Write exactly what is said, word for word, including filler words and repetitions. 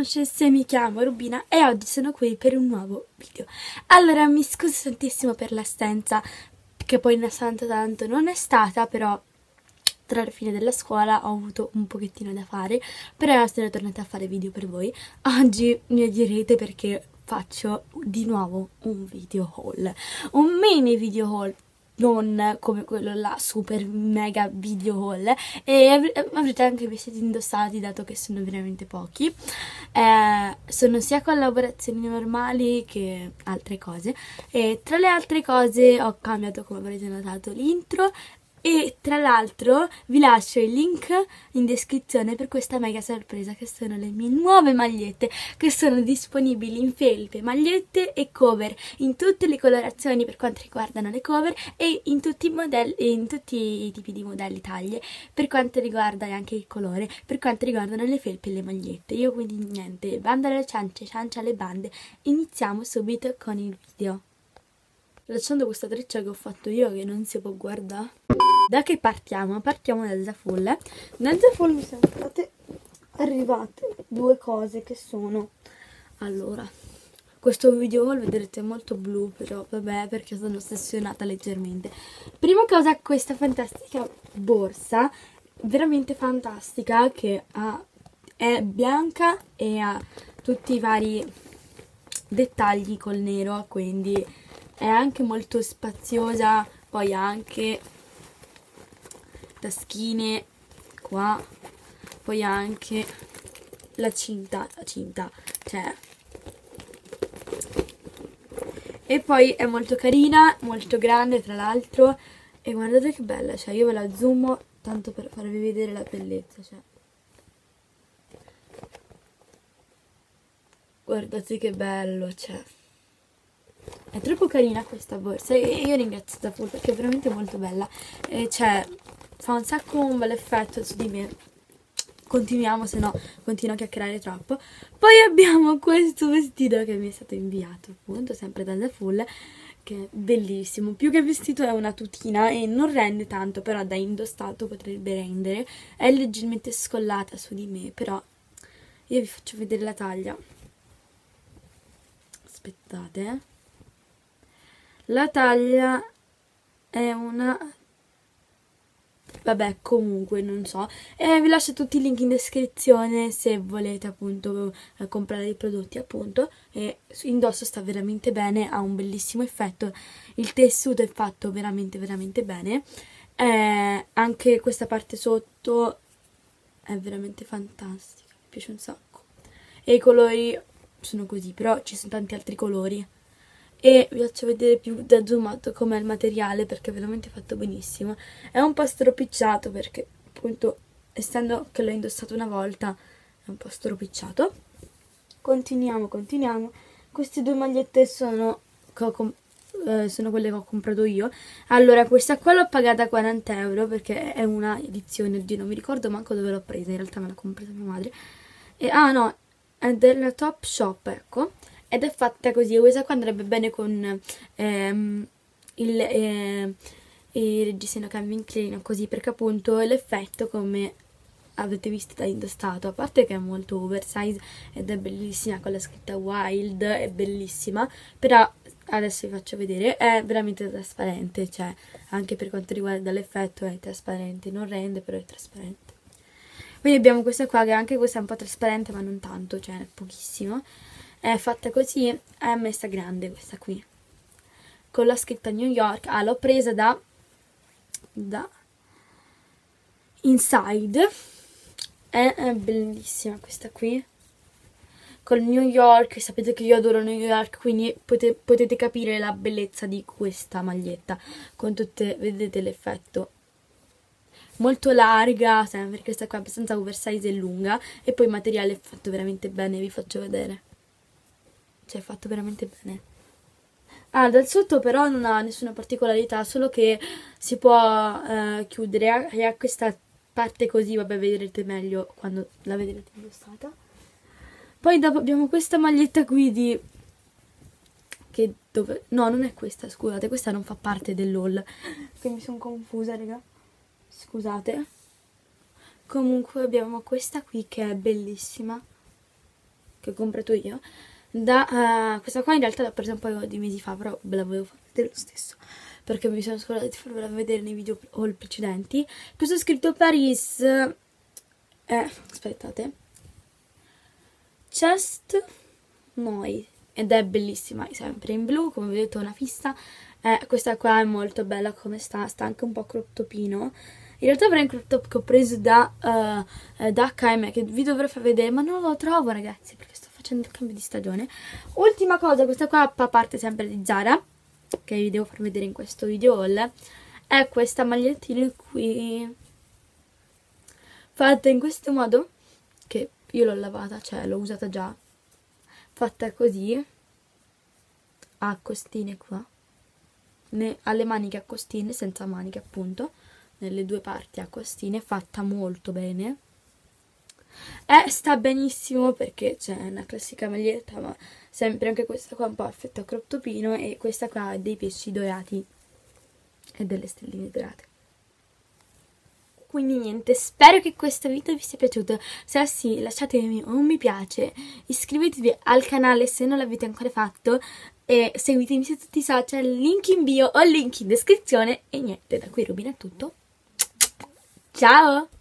conoscesse, mi chiamo Rubina e oggi sono qui per un nuovo video. Allora, mi scuso tantissimo per l'assenza, che poi tanto tanto non è stata, però tra la fine della scuola ho avuto un pochettino da fare, però sono tornata a fare video per voi. Oggi mi direte perché faccio di nuovo un video haul, un mini video haul, non come quello là super mega video haul, e avrete anche i vestiti indossati dato che sono veramente pochi. Eh, sono sia collaborazioni normali che altre cose, e tra le altre cose ho cambiato, come avrete notato, l'intro. E tra l'altro vi lascio il link in descrizione per questa mega sorpresa, che sono le mie nuove magliette, che sono disponibili in felpe, magliette e cover, in tutte le colorazioni per quanto riguardano le cover, e in tutti i modelli, in tutti i tipi di modelli, taglie, per quanto riguarda anche il colore, per quanto riguardano le felpe e le magliette. Io quindi niente, banda alle ciance, ciancia alle bande, iniziamo subito con il video. Lasciando questa treccia che ho fatto io, che non si può guardare. Da che partiamo? Partiamo da Zaful. Da Zaful mi sono state arrivate due cose che sono... Allora, questo video lo vedrete molto blu, però vabbè, perché sono ossessionata leggermente. Prima cosa, questa fantastica borsa, veramente fantastica, che ha, è bianca e ha tutti i vari dettagli col nero, quindi è anche molto spaziosa. Poi ha anche taschine qua, poi ha anche la cinta, la cinta, cioè, e poi è molto carina, molto grande tra l'altro, e guardate che bella, cioè io ve la zoomo tanto per farvi vedere la bellezza, cioè guardate che bello, cioè è troppo carina questa borsa, e io ringrazio Zaful perché è veramente molto bella, e cioè fa un sacco un bel effetto su di me. Continuiamo, se no continuo a chiacchierare troppo. Poi abbiamo questo vestito che mi è stato inviato, appunto, sempre da Zaful, che è bellissimo. Più che vestito è una tutina e non rende tanto, però da indossato potrebbe rendere. È leggermente scollata su di me, però io vi faccio vedere la taglia. Aspettate, eh. La taglia è una... vabbè, comunque non so, e vi lascio tutti i link in descrizione se volete appunto eh, comprare i prodotti, appunto. E indosso sta veramente bene, ha un bellissimo effetto, il tessuto è fatto veramente veramente bene, eh, anche questa parte sotto è veramente fantastica, mi piace un sacco, e i colori sono così, però ci sono tanti altri colori. E vi faccio vedere più da zoomato com'è il materiale, perché è veramente fatto benissimo. È un po' stropicciato perché appunto, essendo che l'ho indossato una volta, è un po' stropicciato. Continuiamo, continuiamo. Queste due magliette sono, che ho eh, sono quelle che ho comprato io. Allora, questa qua l'ho pagata quaranta euro perché è una edizione, oddio non mi ricordo manco dove l'ho presa, in realtà me l'ha comprata mia madre. E, ah no, è della Topshop, ecco. Ed è fatta così, questa qua andrebbe bene con ehm, il, eh, il reggiseno Calvin Klein, così, perché appunto l'effetto, come avete visto da indossato, a parte che è molto oversize ed è bellissima con la scritta Wild, è bellissima, però adesso vi faccio vedere, è veramente trasparente, cioè anche per quanto riguarda l'effetto è trasparente, non rende, però è trasparente. Poi abbiamo questa qua, che anche questa è un po' trasparente ma non tanto, cioè è pochissimo. È fatta così, è messa grande questa qui, con la scritta New York. Ah, l'ho presa da da Inside, è, è bellissima questa qui, col New York. Sapete che io adoro New York, quindi potete, potete capire la bellezza di questa maglietta, con tutte, vedete l'effetto, molto larga, sempre questa qua è abbastanza oversize e lunga, e poi il materiale è fatto veramente bene, vi faccio vedere. Cioè, è fatto veramente bene. Ah, dal sotto però non ha nessuna particolarità, solo che si può eh, chiudere, e ha questa parte così, vabbè, vedrete meglio quando la vedrete indossata. Poi dopo abbiamo questa maglietta qui di... che dove... no, non è questa, scusate, questa non fa parte dell'haul, quindi mi sono confusa, raga. Scusate. Comunque abbiamo questa qui che è bellissima. che ho comprato io. Da, uh, questa qua in realtà l'ho presa un paio di mesi fa, però ve la volevo far vedere lo stesso, perché mi sono scordata di farvela vedere nei video haul precedenti. Questo è scritto Paris, eh, aspettate, Chest Noi, ed è bellissima, è sempre in blu, come vedete ho una fissa. Eh, questa qua è molto bella come sta, sta anche un po' crop topino. In realtà avrei un crop top che ho preso da, uh, da acca e emme, che vi dovrei far vedere, ma non lo trovo ragazzi, perché sto facendo il cambio di stagione. Ultima cosa, questa qua fa parte sempre di Zara, che vi devo far vedere in questo video haul, è questa magliettina qui, fatta in questo modo, che io l'ho lavata, cioè l'ho usata già, fatta così, a costine qua, ne, alle maniche a costine, senza maniche appunto, nelle due parti a costine, fatta molto bene. E sta benissimo perché c'è una classica maglietta, ma sempre anche questa qua un po' effetto crop topino, e questa qua ha dei pesci dorati e delle stelline dorate. Quindi niente, spero che questo video vi sia piaciuto. Se sì, lasciatemi un mi piace, iscrivetevi al canale se non l'avete ancora fatto e seguitemi su tutti i social, link in bio o link in descrizione. E niente, da qui Rubina è tutto. Ciao!